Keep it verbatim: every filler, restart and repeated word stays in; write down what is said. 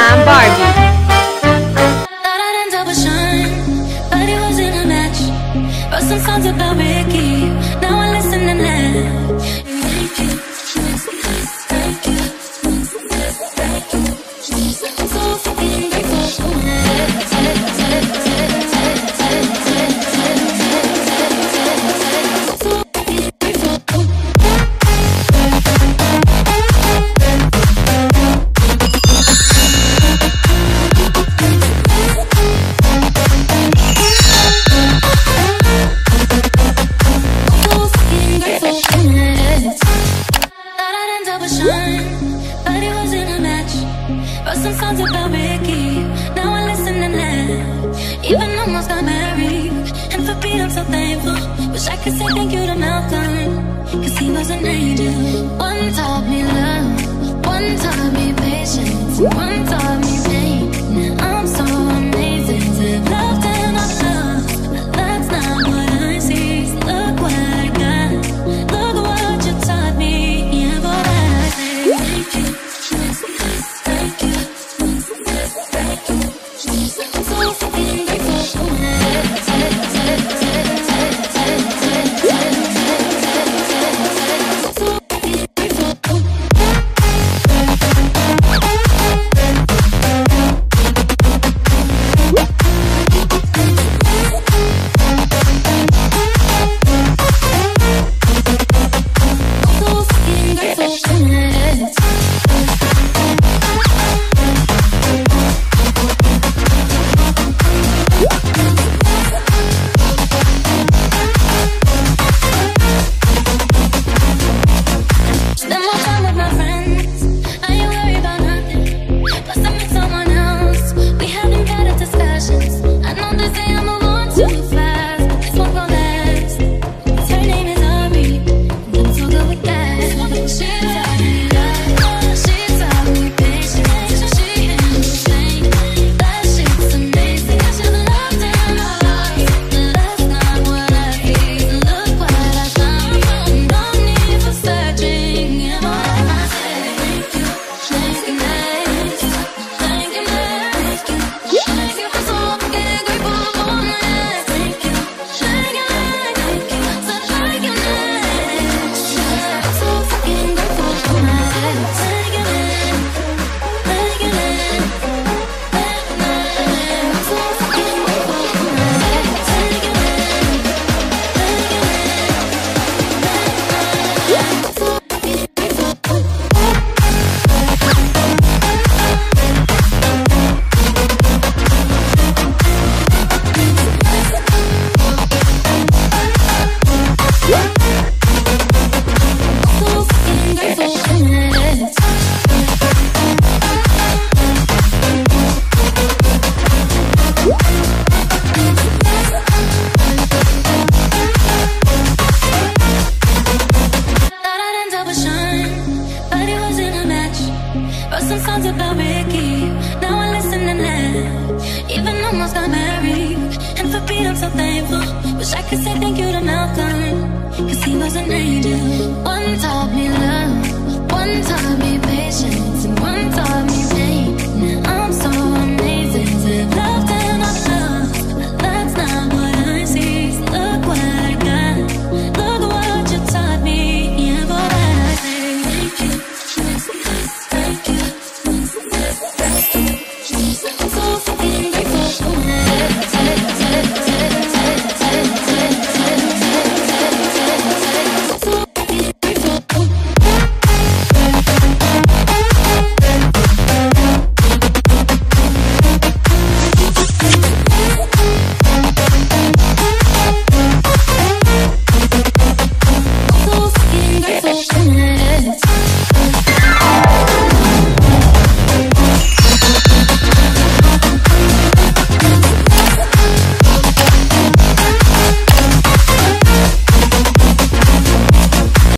Glam Barbie. Thought I'd end up with Sean, but it wasn't a match. Wrote some songs about Ricky, now I listen and laugh. Thank you, thank you, thank you. I'm so fucking grateful. But it wasn't a match. Wrote some songs about Ricky, now I listen and laugh. Even almost got married, and for Pete I'm so thankful. Wish I could say thank you to Malcolm, cause he was an angel. One taught me love, one taught me patience, one taught me pain. Now I'm so amazing to have loved and not loved, but that's not what I see. Look what I got, look what you taught me. Yeah, but I say thank you, thank you, thank you. I'm so fucking grateful. Some songs about Ricky, now I listen and laugh. Even almost got married, and for Pete I'm so thankful. Wish I could say thank you to Malcolm, cause he was an angel. One taught me love, one taught me patience,